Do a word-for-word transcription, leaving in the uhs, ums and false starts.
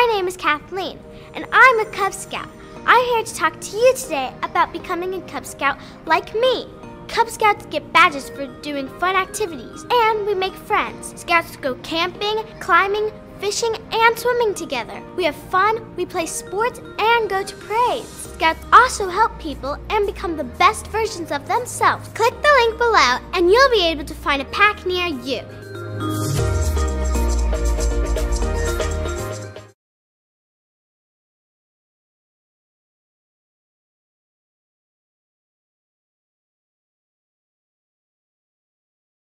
My name is Kathleen, and I'm a Cub Scout. I'm here to talk to you today about becoming a Cub Scout like me. Cub Scouts get badges for doing fun activities, and we make friends. Scouts go camping, climbing, fishing, and swimming together. We have fun, we play sports, and go to parades. Scouts also help people and become the best versions of themselves. Click the link below, and you'll be able to find a pack near you.